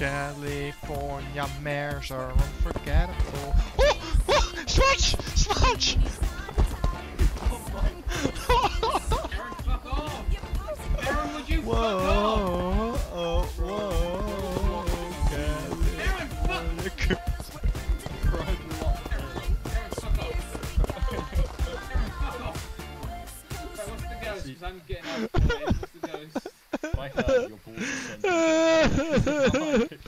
California mares are unforgettable. Oh! Oh! Smudge! Smudge! Aaron, fuck off! Aaron, would you Whoa! fuck off? Oh, whoa! Aaron, fuck! Aaron, fuck off! Aaron, fuck off! Right, what's the ghost? Because I'm getting out of the way. What's the ghost? If I heard your balls are sensitive.